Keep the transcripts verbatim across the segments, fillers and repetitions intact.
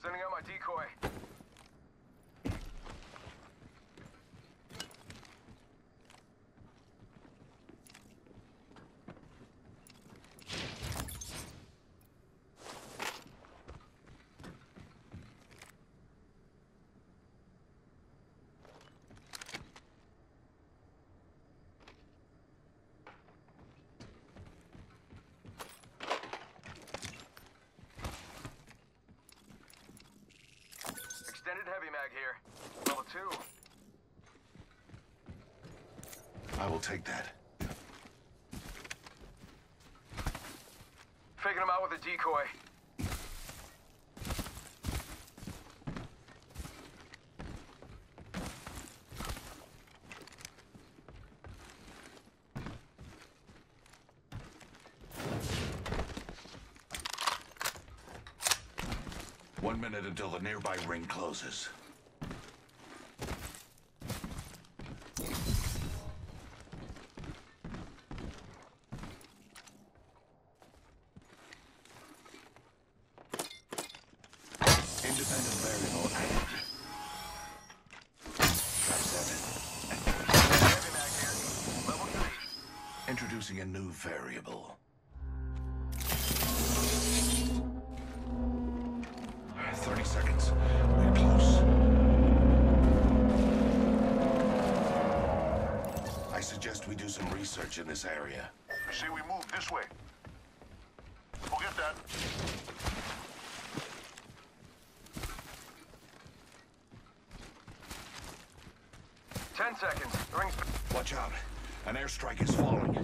Sending out my decoy. Extended heavy mag here. Level two. I will take that. Faking him out with a decoy. One minute until the nearby ring closes. Independent variable added. Trap set. Heavy mag here. Level three. Introducing a new variable. thirty seconds. We're close. I suggest we do some research in this area. I say we move this way. Forget that. Ten seconds. The ring's... Watch out. An airstrike is falling.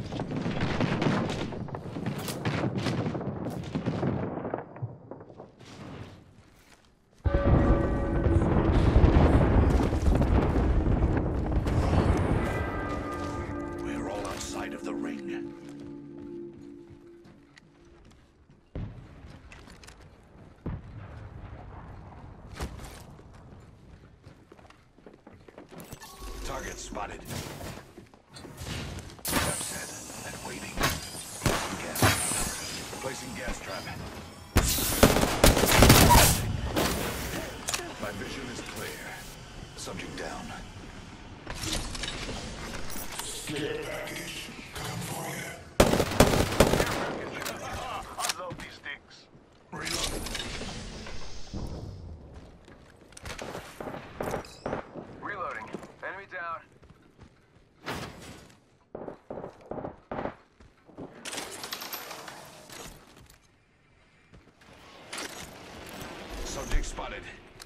We're all outside of the ring. Target spotted. Trap set and waiting. Gas. Placing gas trap. My vision is clear. Subject down. Care package. Come for you. I love these things. Reload. Reloading. Enemy down. Subject spotted.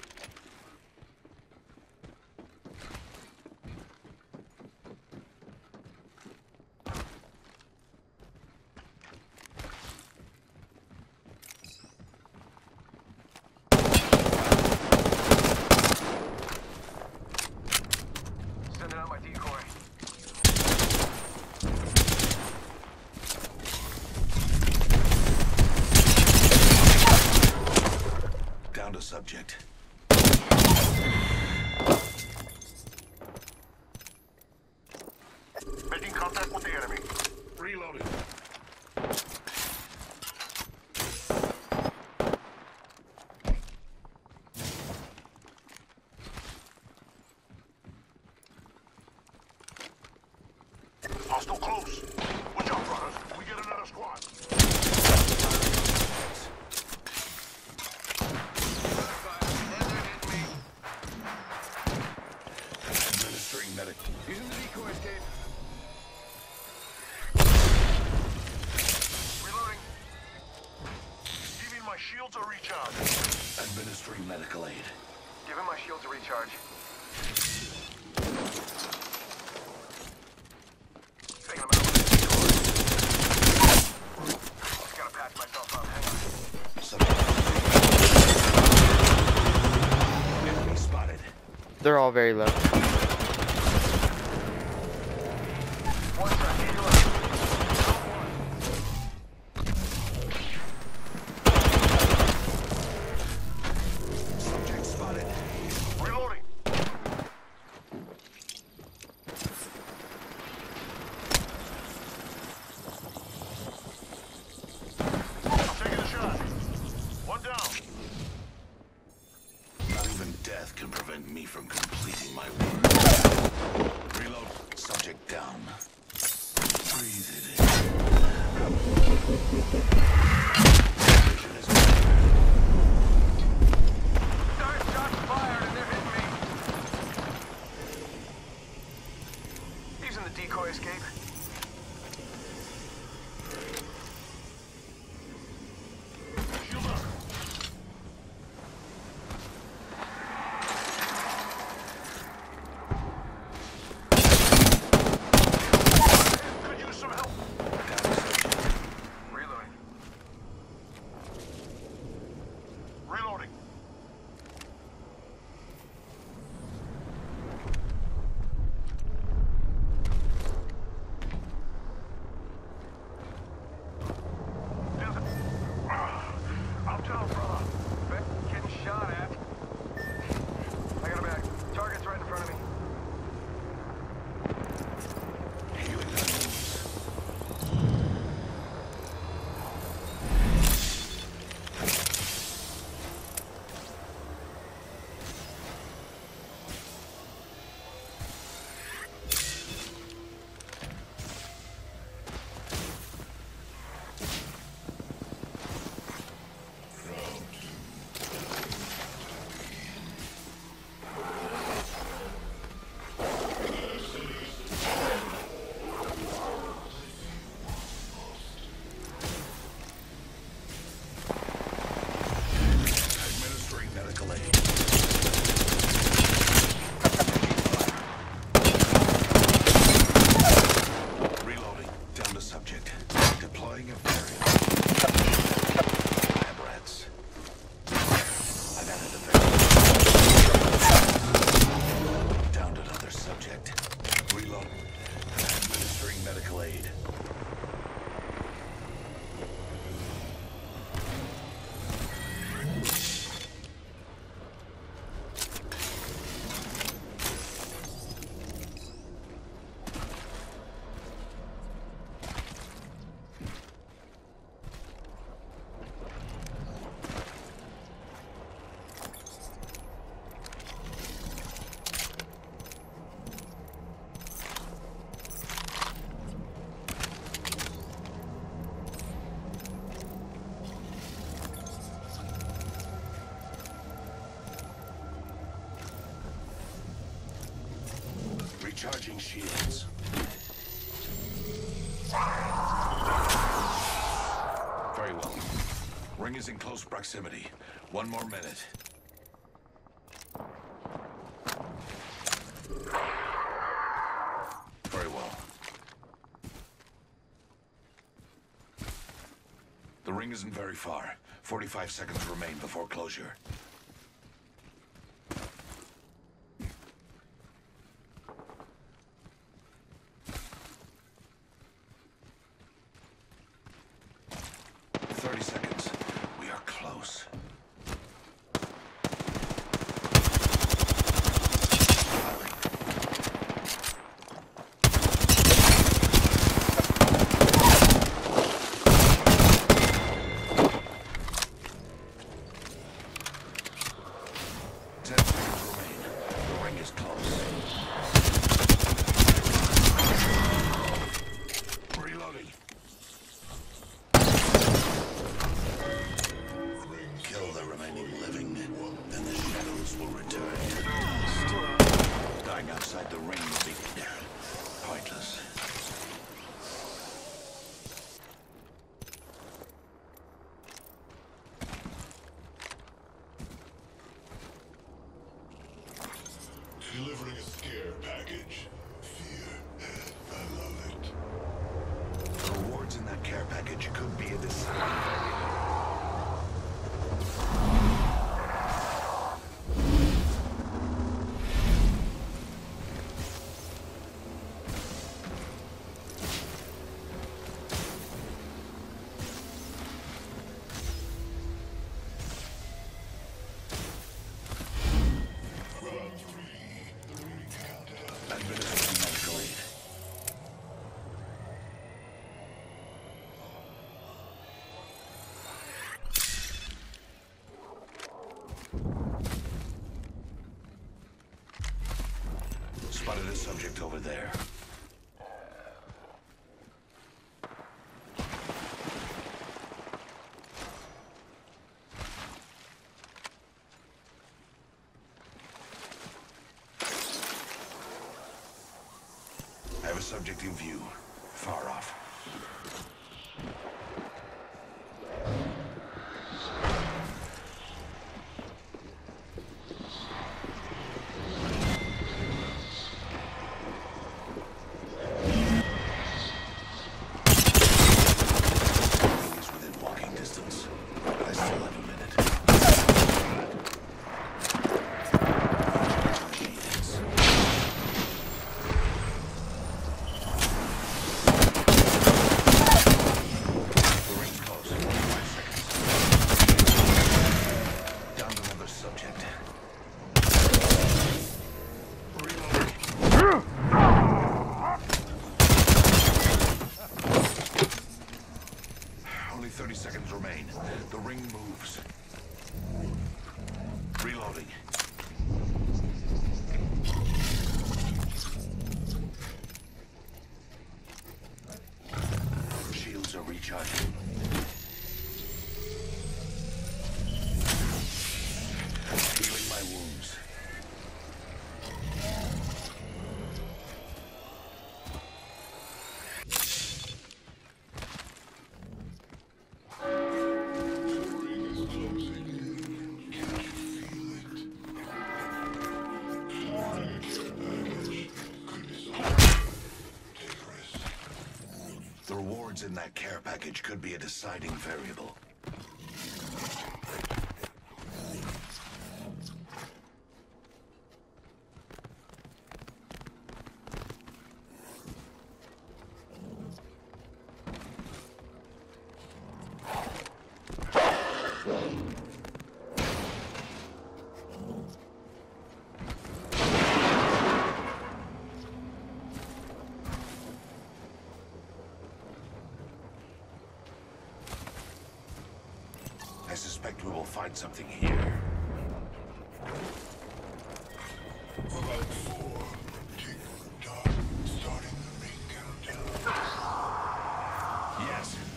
Sending out my decoy. Down to subject. Making contact with the enemy. Reloading. Hostile close. Watch out, brothers. We get another squad. Administering medic. Using the decoy escape. Reloading. Giving my shields a recharge. Administering medical aid. Give him my shield to recharge. Taking him out with a decoy. Just gotta patch myself up. Hang on. Subject. Enemy spotted. They're all very low. One second. Heal up. Subject spotted. Reloading. I'm taking a shot. One down. death can prevent me from completing my work. Reload. Subject down. Breathe it in. Vision is clear. Darn shots fired and they're hitting me. Using the decoy escape. Recharging shields. Very well. Ring is in close proximity. One more minute. Very well. The ring isn't very far. forty-five seconds remain before closure. thirty seconds. We are close. ten seconds remain. The ring is close. Reloading. Kill the remaining living, then the shadows will return to dust. Dying outside the ring will be pointless. Delivering a scare package. Fear. I love it. The rewards in that care package could be a deciding variable. subject over there. I have a subject in view, far off. He's within walking distance, but I still have a minute. She is. Only thirty seconds remain. The ring moves. Reloading. Shields are recharging. Healing my wounds. The rewards in that care package could be a deciding variable. I suspect we will find something here. About four. Tick tock. Starting the ring countdown. Yes.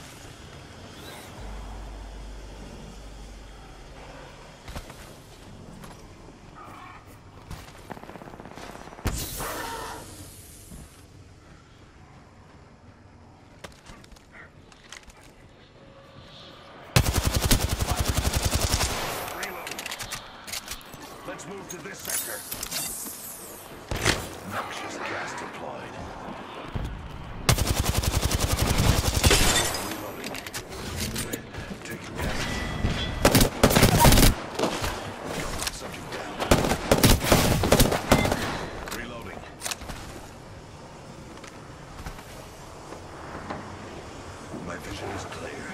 Let's move to this sector. Noxious gas deployed. Reloading. Taking damage. Subject down. Reloading. My vision is clear.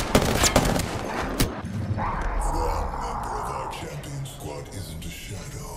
Squad isn't a shadow.